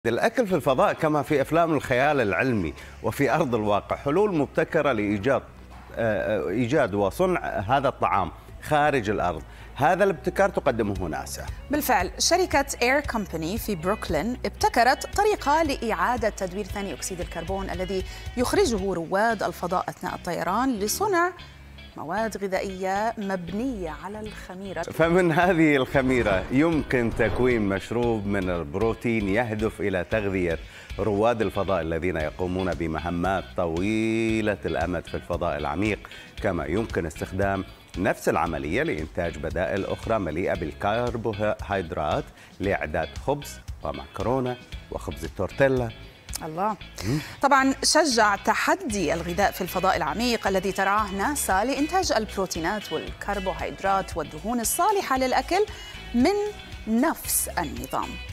الأكل في الفضاء كما في أفلام الخيال العلمي وفي أرض الواقع حلول مبتكرة لإيجاد إيجاد وصنع هذا الطعام خارج الأرض. هذا الابتكار تقدمه ناسا. بالفعل شركة إير كومباني في بروكلين ابتكرت طريقة لإعادة تدوير ثاني أكسيد الكربون الذي يخرجه رواد الفضاء أثناء الطيران لصنع مواد غذائية مبنية على الخميرة. فمن هذه الخميرة يمكن تكوين مشروب من البروتين يهدف إلى تغذية رواد الفضاء الذين يقومون بمهمات طويلة الأمد في الفضاء العميق. كما يمكن استخدام نفس العملية لإنتاج بدائل أخرى مليئة بالكربوهيدرات لإعداد خبز ومعكرونة وخبز التورتيلا. الله. طبعا شجع تحدي الغذاء في الفضاء العميق الذي ترعاه ناسا لإنتاج البروتينات والكربوهيدرات والدهون الصالحة للأكل من نفس النظام.